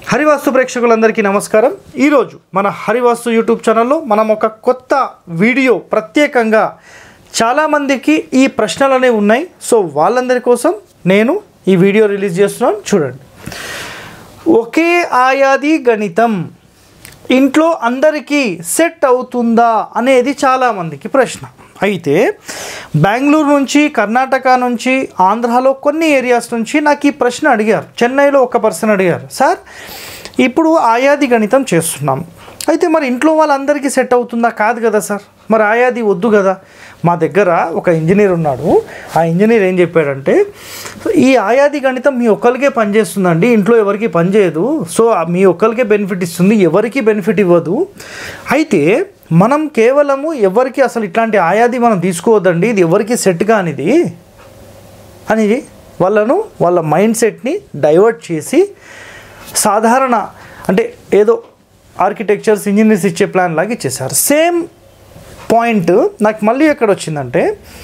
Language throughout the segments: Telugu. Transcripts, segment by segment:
హరివాస్తు ప్రేక్షకులందరికీ నమస్కారం। ఈ రోజు మన హరివాస్తు యూట్యూబ్ ఛానల్లో మనం ఒక కొత్త వీడియో ప్రత్యేకంగా చాలా మందికి ఈ ప్రశ్నలనే ఉన్నాయి, సో వాళ్ళందరి కోసం నేను ఈ వీడియో రిలీజ్ చేస్తున్నాను। చూడండి, ఒకే ఆయాది గణితం ఇంట్లో అందరికీ సెట్ అవుతుందా అనేది చాలా మందికి ప్రశ్న। అయితే బెంగళూరు నుంచి, కర్ణాటక నుంచి, ఆంధ్రాలో కొన్ని ఏరియాస్ నుంచి నాకు ఈ ప్రశ్న అడిగారు। చెన్నైలో ఒక పర్సన్ అడిగారు, సార్ ఇప్పుడు ఆయాది గణితం చేస్తున్నాం, అయితే మరి ఇంట్లో వాళ్ళందరికీ సెట్ అవుతుందా? కాదు కదా సార్, మరి ఆయాది వద్దు కదా। మా దగ్గర ఒక ఇంజనీర్ ఉన్నాడు, ఆ ఇంజనీర్ ఏం చెప్పాడంటే, ఈ ఆయాది గణితం మీ ఒక్కరికే పనిచేస్తుందండి, ఇంట్లో ఎవరికి పనిచేయదు, సో మీ ఒక్కరికే బెనిఫిట్ ఇస్తుంది, ఎవరికి బెనిఫిట్ ఇవ్వదు। అయితే మనం కేవలము ఎవరికి అసలు ఇట్లాంటి ఆయాది మనం తీసుకోవద్దండి, ఇది ఎవరికి సెట్ కానిది అని వాళ్ళ మైండ్ సెట్ని డైవర్ట్ చేసి సాధారణ అంటే ఏదో ఆర్కిటెక్చర్స్ ఇంజనీర్స్ ఇచ్చే ప్లాన్ లాగా ఇచ్చేసారు। సేమ్ పాయింట్ నాకు మళ్ళీ ఎక్కడ వచ్చిందంటే,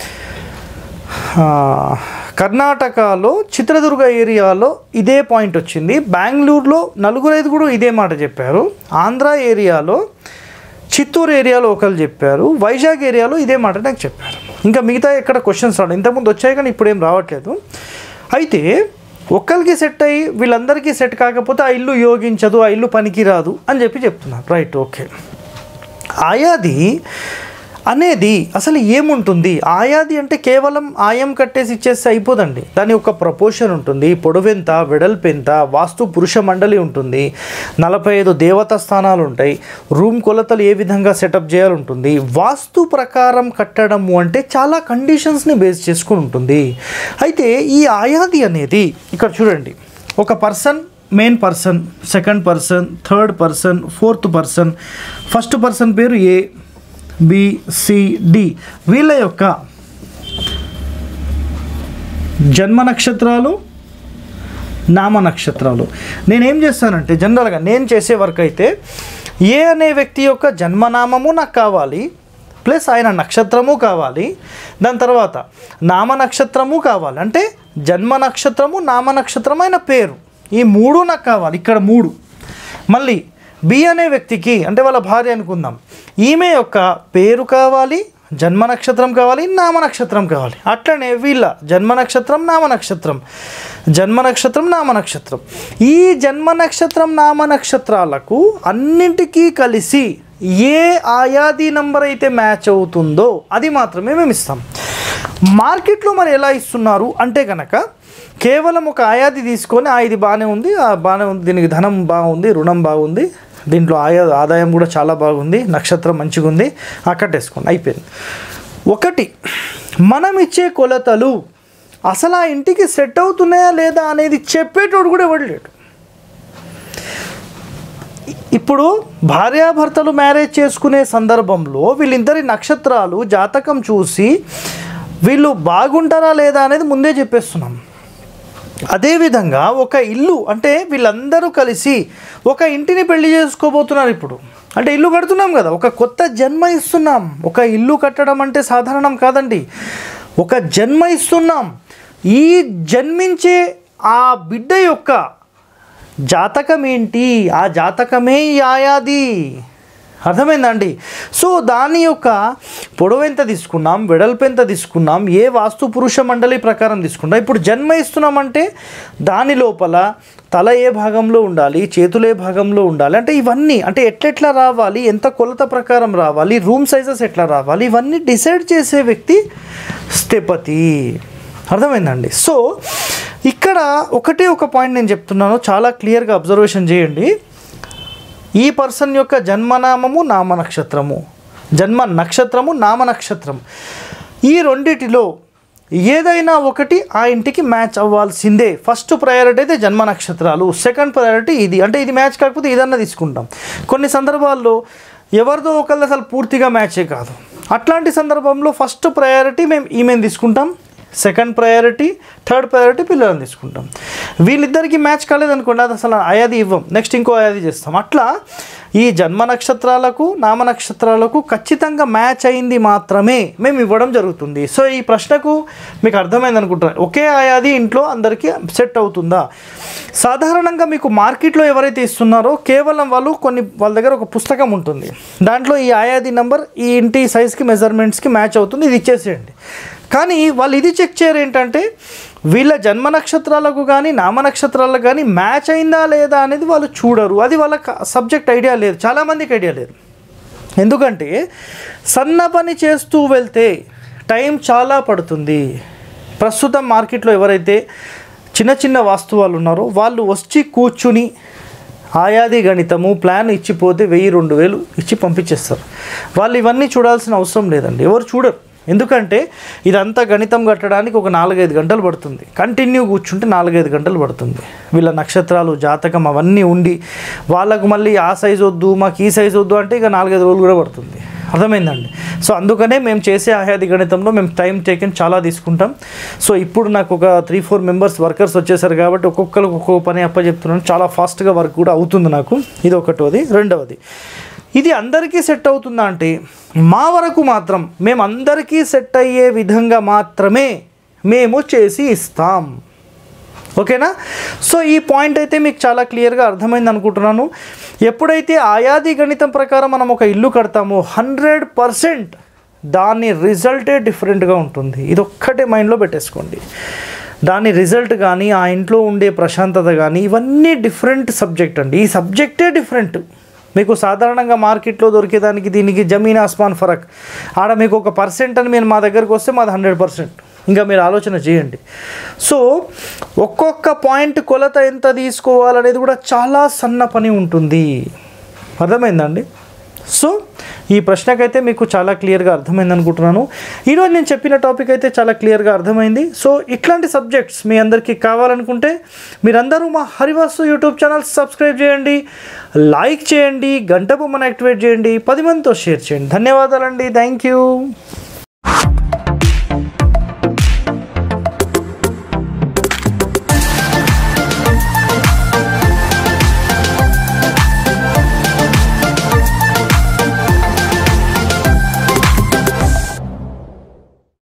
కర్ణాటకలో చిత్రదుర్గ ఏరియాలో ఇదే పాయింట్ వచ్చింది, బెంగళూరులో 4-5 కూడా ఇదే మాట చెప్పారు, ఆంధ్ర ఏరియాలో, చిత్తూరు ఏరియాలో ఒకరు చెప్పారు, వైజాగ్ ఏరియాలో ఇదే మాట నాకు చెప్పారు। ఇంకా మిగతా ఎక్కడ క్వశ్చన్స్ రావడం ఇంతకుముందు వచ్చాయి కానీ ఇప్పుడు ఏం రావట్లేదు। అయితే ఒక్కరికి సెట్ అయ్యి వీళ్ళందరికీ సెట్ కాకపోతే ఆ ఇల్లు యోగించదు, ఆ ఇల్లు పనికిరాదు అని చెప్తున్నారు, రైట్, ఓకే। ఆయాది అనేది అసలు ఏముంటుంది? ఆయాది అంటే కేవలం ఆయం కట్టేసి ఇచ్చేస్తే అయిపోదండి, దాని ఒక ప్రపోర్షన్ ఉంటుంది, పొడవెంత, వెడల్పెంత, వాస్తు పురుష మండలి ఉంటుంది, 45 దేవతా స్థానాలు ఉంటాయి, రూమ్ కొలతలు ఏ విధంగా సెటప్ చేయాలి ఉంటుంది, వాస్తు ప్రకారం కట్టడము అంటే చాలా కండిషన్స్ని బేస్ చేసుకుని ఉంటుంది। అయితే ఈ ఆయాది అనేది ఇక్కడ చూడండి, ఒక person, main person, second person, third person, fourth person, first person పేరు ఏ, బి, సి, డి, వీళ్ళ యొక్క జన్మ నక్షత్రాలు, నామ నక్షత్రాలు। నేనేం చేస్తానంటే జనరల్గా నేను చేసే వర్క్ అయితే ఏ అనే వ్యక్తి యొక్క జన్మనామము నాకు కావాలి, ప్లస్ ఆయన నక్షత్రము కావాలి, దాని తర్వాత నామ నక్షత్రము కావాలి, అంటే జన్మ నక్షత్రము, నామ నక్షత్రం, ఆయన పేరు, ఈ 3 నాకు కావాలి, ఇక్కడ 3। మళ్ళీ బి అనే వ్యక్తికి అంటే వాళ్ళ భార్య అనుకుందాం, ఈమె యొక్క పేరు కావాలి, జన్మ నక్షత్రం కావాలి, నామ నక్షత్రం కావాలి, అట్లనే వీళ్ళ జన్మ నక్షత్రం, నామ నక్షత్రం, జన్మ నక్షత్రం, నామ నక్షత్రం, ఈ జన్మ నక్షత్రం, నామ నక్షత్రాలకు అన్నింటికీ కలిసి ఏ ఆయాది నంబర్ అయితే మ్యాచ్ అవుతుందో అది మాత్రమే మేము ఇస్తాం। మార్కెట్లో మరి ఎలా ఇస్తున్నారు అంటే కనుక, కేవలం ఒక ఆయాది తీసుకొని ఇది బాగానే ఉంది, బాగానే ఉంది, దీనికి ధనం బాగుంది, రుణం బాగుంది, దీంట్లో ఆదాయం కూడా చాలా బాగుంది, నక్షత్రం మంచిగా ఉంది, కట్టేసుకోండి, అయిపోయింది। ఒకటి మనం ఇచ్చే కొలతలు అసలు ఆ ఇంటికి సెట్ అవుతున్నాయా లేదా అనేది చెప్పేటోడు కూడా ఇవ్వలేడు। ఇప్పుడు భార్యాభర్తలు మ్యారేజ్ చేసుకునే సందర్భంలో వీళ్ళిద్దరి నక్షత్రాలు జాతకం చూసి వీళ్ళు బాగుంటారా లేదా అనేది ముందే చెప్పేస్తున్నాం। అదేవిధంగా ఒక ఇల్లు అంటే వీళ్ళందరూ కలిసి ఒక ఇంటిని పెళ్లి చేసుకోబోతున్నారు ఇప్పుడు, అంటే ఇల్లు కడుతున్నాం కదా, ఒక కొత్త జన్మ ఇస్తున్నాం। ఒక ఇల్లు కట్టడం అంటే సాధారణం కాదండి, ఒక జన్మ ఇస్తున్నాం। ఈ జన్మించే ఆ బిడ్డ యొక్క జాతకం ఏంటి, ఆ జాతకమే ఈ ఆయాది, అర్థమైందండి? సో దాని యొక్క పొడవు ఎంత తీసుకున్నాం, వెడల్పు ఎంత తీసుకున్నాం, ఏ వాస్తు పురుష మండలి ప్రకారం తీసుకున్నాం, ఇప్పుడు జన్మ ఇస్తున్నామంటే దాని లోపల తల ఏ భాగంలో ఉండాలి, చేతులు ఏ భాగంలో ఉండాలి, అంటే ఇవన్నీ అంటే ఎట్లెట్లా రావాలి, ఎంత కొలత ప్రకారం రావాలి, రూమ్ సైజెస్ ఎట్లా రావాలి, ఇవన్నీ డిసైడ్ చేసే వ్యక్తి స్థపతి, అర్థమైందండి? సో ఇక్కడ ఒక పాయింట్ నేను చెప్తున్నాను, చాలా క్లియర్గా అబ్జర్వేషన్ చేయండి। ఈ పర్సన్ యొక్క జన్మనామము, నామ నక్షత్రము, జన్మ నక్షత్రము, నామ నక్షత్రం, ఈ రెండిటిలో ఏదైనా ఒకటి ఆ ఇంటికి మ్యాచ్ అవ్వాల్సిందే। ఫస్ట్ ప్రయారిటీ అయితే జన్మ నక్షత్రాలు, సెకండ్ ప్రయారిటీ ఇది, అంటే ఇది మ్యాచ్ కాకపోతే ఇదన్నా తీసుకుంటాం। కొన్ని సందర్భాల్లో ఎవరిదో ఒకళ్ళు అసలు పూర్తిగా మ్యాచే కాదు, అట్లాంటి సందర్భంలో ఫస్ట్ ప్రయారిటీ మేము ఈమెను తీసుకుంటాం, సెకండ్ ప్రయారిటీ, థర్డ్ ప్రయారిటీ పిల్లలను తీసుకుంటాం। వీళ్ళిద్దరికి మ్యాచ్ కాలేదనుకోండి, అది అసలు ఆయాది ఇవ్వం, నెక్స్ట్ ఇంకో ఆయాది చేస్తాం। అట్లా ఈ జన్మ నక్షత్రాలకు నామ నక్షత్రాలకు ఖచ్చితంగా మ్యాచ్ అయింది మాత్రమే మేము ఇవ్వడం జరుగుతుంది. సో ఈ ప్రశ్నకు మీకు అర్థమైంది అనుకుంటున్నాను. ఒకే ఆయాది ఇంట్లో అందరికీ సెట్ అవుతుందా? సాధారణంగా మీకు మార్కెట్లో ఎవరైతే ఇస్తున్నారో కేవలం వాళ్ళ దగ్గర ఒక పుస్తకం ఉంటుంది, దాంట్లో ఈ ఆయాది నెంబర్ ఈ ఇంటి సైజ్కి మెజర్మెంట్స్కి మ్యాచ్ అవుతుంది, ఇది ఇచ్చేసేయండి. కానీ వాళ్ళు ఇది చెక్ చేయరు, ఏంటంటే వీళ్ళ జన్మ నక్షత్రాలకు కానీ నామ నక్షత్రాలకు కానీ మ్యాచ్ అయిందా లేదా అనేది వాళ్ళు చూడరు. అది వాళ్ళ సబ్జెక్ట్ ఐడియా లేదు, చాలామందికి ఐడియా లేదు. ఎందుకంటే సన్న పని చేస్తూ వెళ్తే టైం చాలా పడుతుంది. ప్రస్తుతం మార్కెట్లో ఎవరైతే చిన్న చిన్న వాస్తువాళ్ళు ఉన్నారో వాళ్ళు వచ్చి కూర్చుని ఆయాది గణితము ప్లాన్ ఇచ్చిపోతే 1000-2000 ఇచ్చి పంపించేస్తారు. వాళ్ళు ఇవన్నీ చూడాల్సిన అవసరం లేదండి, ఎవరు చూడరు. ఎందుకంటే ఇదంతా గణితం కట్టడానికి ఒక 4-5 గంటలు పడుతుంది, కంటిన్యూ కూర్చుంటే 4-5 గంటలు పడుతుంది. వీళ్ళ నక్షత్రాలు జాతకం అవన్నీ ఉండి వాళ్ళకు మళ్ళీ ఆ సైజు వద్దు మాకు ఈ సైజు వద్దు అంటే ఇక 4-5 రోజులు కూడా పడుతుంది. అర్థమైందండి? సో అందుకనే మేము చేసే ఆయాది గణితంలో మేము టైం టేకెన్ చాలా తీసుకుంటాం. సో ఇప్పుడు నాకు ఒక 3-4 మెంబర్స్ వర్కర్స్ వచ్చేసారు కాబట్టి ఒక్కొక్కరికి ఒక్కొక్క పని అప్పచెప్తున్నాను, చాలా ఫాస్ట్గా వర్క్ కూడా అవుతుంది నాకు. ఇది ఒకటోది. రెండవది, ఇది అందరికీ సెట్ అవుతుందా అంటే మా వరకు మాత్రం మేము అందరికీ సెట్ అయ్యే విధంగా మాత్రమే మేము చేసి ఇస్తాం. ఓకేనా? సో ఈ పాయింట్ అయితే మీకు చాలా క్లియర్గా అర్థమైంది అనుకుంటున్నాను. ఎప్పుడైతే ఆయాది గణితం ప్రకారం మనం ఒక ఇల్లు కడతామో 100% దాని రిజల్టే డిఫరెంట్గా ఉంటుంది. ఇది ఒక్కటే మైండ్లో పెట్టేసుకోండి. దాని రిజల్ట్ కానీ ఆ ఇంట్లో ఉండే ప్రశాంతత కానీ ఇవన్నీ డిఫరెంట్ సబ్జెక్ట్ అండి. ఈ సబ్జెక్టే డిఫరెంట్. మీకు సాధారణంగా మార్కెట్లో దొరికేదానికి దీనికి జమీన్ ఆస్మాన్ ఫరక్. ఆడ మీకు ఒక పర్సెంట్ అని మీరు మా దగ్గరకు వస్తే మాది 100%. ఇంకా మీరు ఆలోచన చేయండి. సో ఒక్కొక్క పాయింట్ కొలత ఎంత తీసుకోవాలనేది కూడా చాలా సన్న పని ఉంటుంది. అర్థమైందండి? సో ఈ ప్రశ్నకైతే మీకు చాలా క్లియర్గా అర్థమైంది అనుకుంటున్నాను. ఈరోజు నేను చెప్పిన టాపిక్ అయితే చాలా క్లియర్గా అర్థమైంది. సో ఇట్లాంటి సబ్జెక్ట్స్ మీ అందరికీ కావాలనుకుంటే మీరందరూ మా హరివాస్తు యూట్యూబ్ ఛానల్ సబ్స్క్రైబ్ చేయండి, లైక్ చేయండి, గంట బొమ్మను యాక్టివేట్ చేయండి, 10 మందితో షేర్ చేయండి. ధన్యవాదాలండి. Thank you.